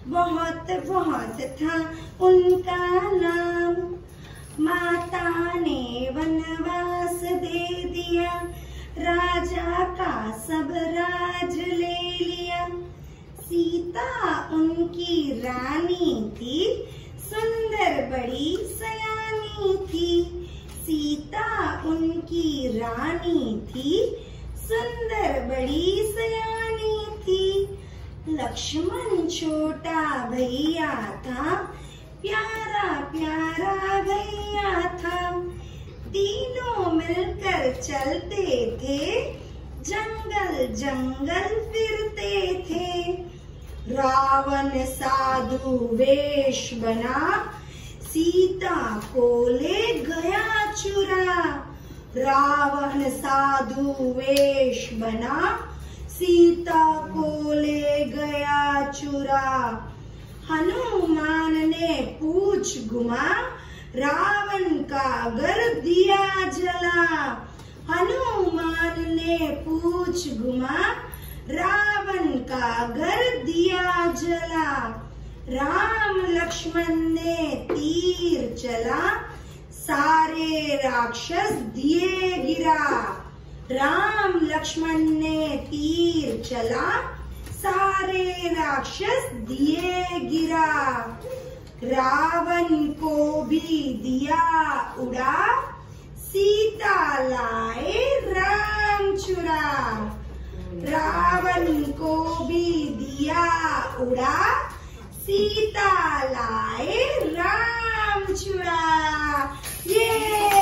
बहुत बहुत था उनका नाम। माता ने वनवास दे दिया, राजा का सब राज ले लिया। सीता उनकी रानी थी, सुंदर बड़ी सयानी थी। सीता उनकी रानी थी, सुंदर बड़ी सयानी थी। लक्ष्मण छोटा भैया था, प्यारा प्यारा भैया था। तीनों मिलकर चलते थे, जंगल जंगल फिरते थे। रावण साधु वेश बना, सीता को ले गया चुरा। रावण साधु वेश बना, सीता को ले गया चुरा। हनुमान ने पूछ घुमा, रावण का घर दिया जला। हनुमान ने पूछ घुमा, रावण का घर दिया जला। राम लक्ष्मण ने तीर चला, सारे राक्षस दिए गिरा। राम लक्ष्मण ने तीर चला, सारे राक्षस दिए गिरा। रावण को भी दिया उड़ा, सीता लाए राम चुरा। रावण को भी दिया उड़ा, सीता लाए राम चुरा। ये